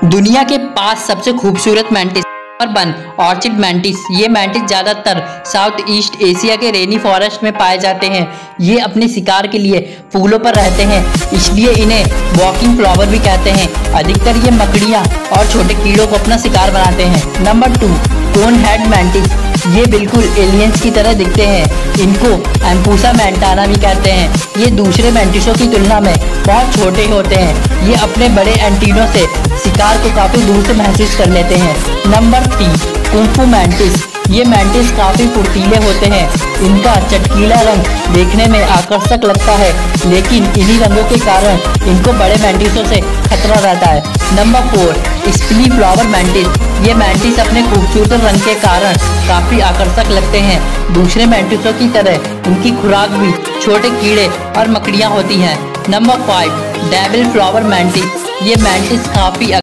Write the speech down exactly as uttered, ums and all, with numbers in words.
दुनिया के पांच सबसे खूबसूरत mantis. Number one, orchid mantis. ये मैंटिस ज़्यादातर साउथ ईस्ट एशिया के रेनी फॉरेस्ट में पाए जाते हैं। ये अपने शिकार के लिए फूलों पर रहते हैं, इसलिए इन्हें वॉकिंग फ्लावर भी कहते हैं। अधिकतर ये मकड़ियाँ और छोटे कीड़ों को अपना शिकार बनाते हैं। Number two, cone head mantis. ये बिल्कुल एलियंस की तरह दिखते हैं। इनको एम्पूसा मैंटाना भी कहते हैं। ये दूसरे मैंटिसों की तुलना में बहुत छोटे होते हैं। ये अपने बड़े एंटीनों से शिकार को काफ़ी दूर से महसूस कर लेते हैं। नंबर तीन, कुंफू मैंटिस। ये मैंटिस काफ़ी फुर्तीले होते हैं। इनका चटकीला रंग देखने में आकर्षक लगता है, लेकिन इन्हीं रंगों के कारण इनको बड़े मैंटिसों से खतरा रहता है। Number four, spiny flower mantis. ये मैंटिस अपने खूबसूरत रंग के कारण काफ़ी आकर्षक लगते हैं। दूसरे मैंटिसों की तरह इनकी खुराक भी छोटे कीड़े और मकड़ियाँ होती हैं। Number five, devil flower mantis. ये मैंटिस काफ़ी